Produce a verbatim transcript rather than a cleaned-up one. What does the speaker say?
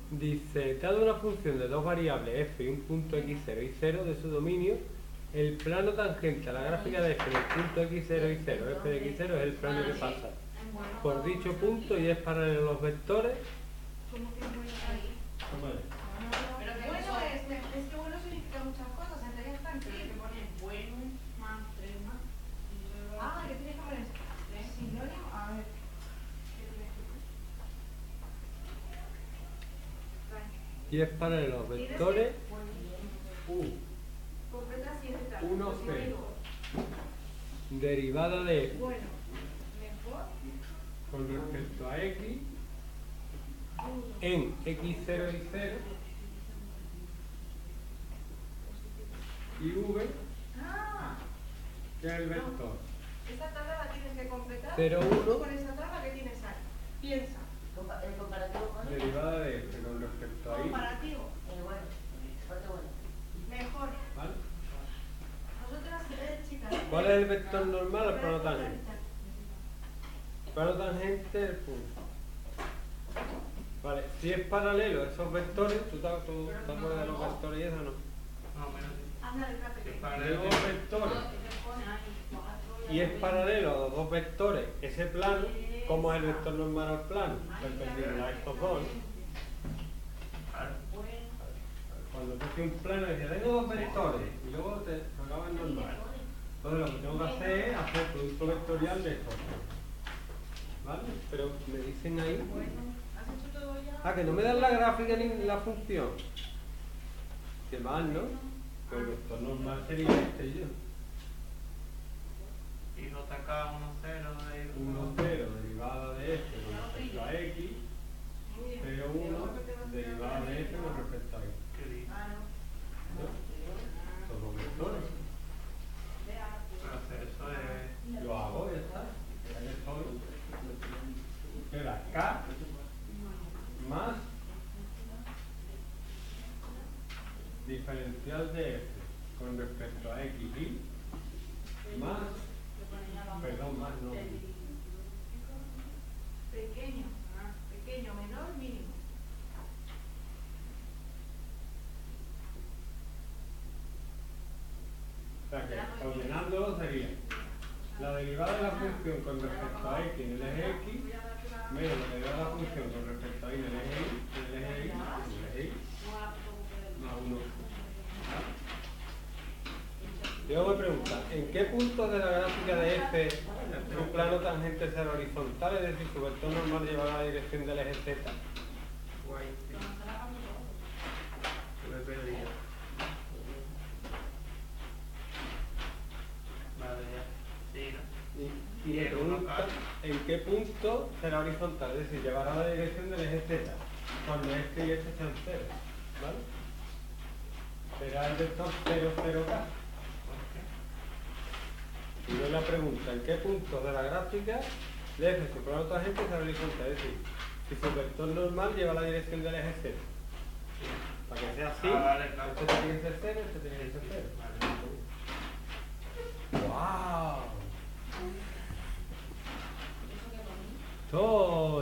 Dice, dado una función de dos variables f y un punto x cero y cero de su dominio, el plano tangente a la gráfica de f del punto x cero y cero, f de x cero es el plano que pasa por dicho punto y es paralelo a los vectores. ¿Cómo que bueno ahí? ¿Cómo es? Pero que bueno es, es que bueno significa muchas cosas, entre ellas están que pone bueno más tres más. Ah, ¿qué tienes que poner? Sinónimo, a ver. Y es paralelo a los vectores u. uno, cero. Derivada de f. Bueno, mejor. Con respecto a x en x cero y cero y v, Ah, que es el vector esa tabla la tienes que completar. cero, uno. Con esa tabla que tienes ahí. Piensa. El comparativo con el derivada de f con respecto a y. Comparativo. eh, bueno, parte bueno. Mejor. ¿Vale? Nosotras, eh, chicas. ¿Cuál es el vector normal al plano tangente? Plano tangente el punto. Vale, si es paralelo a esos vectores, ¿tú te, tú, te acuerdas de los vectores y eso no? Más o menos sí. Ándale, cápete. Si es De paralelo, dos vectores y es paralelo a los dos vectores ese plano, ¿cómo es el vector normal al plano? Perpendicular a estos dos. claro. Cuando tú tienes un plano y dices, tengo dos vectores y luego te acabas normal. Entonces lo que tengo que hacer es hacer el producto vectorial de estos. ¿Vale? Pero me dicen ahí. ¿Has hecho todo ya? Ah, que no me dan la gráfica ni la función. Qué mal, ¿no? Pues el vector normal sería este yo. Y J K uno cero de uno, cero, derivada de f con respecto a x. cero, uno, derivada de f con respecto a y. que di. Ah, no. ¿No? Estos dos vectores. Para hacer eso es. Lo hago, ya está. Ahí estoy. Era k más diferencial de f con respecto a x y más, perdón, más no. Pequeño. Ah, pequeño, menor, mínimo. O sea que, ordenándolo sería la derivada de la función con respecto a x en el eje x menos la derivada de la función con respecto a y en el eje y, en el eje y, en el eje y, más uno. Luego me pregunta, ¿en qué puntos de la gráfica de f su plano tangente será horizontal? Es decir, su vector normal llevará la dirección del eje z. Guay. Se me perdía. Vale, ya. Sí, ¿no? Y, y me pregunta, ¿en qué punto será horizontal? Es decir, llevará la dirección del eje z, cuando este y este sean cero. ¿Vale? Será el vector cero, cero, k. Y luego la pregunta, ¿en qué puntos de la gráfica de f su plano tangente será horizontal? Es decir, si su vector normal lleva la dirección del eje cero. Para que sea así, Ah, vale, claro. este tiene que ser cero, este tiene que ser cero. Vale. ¡Wow! ¡Todo!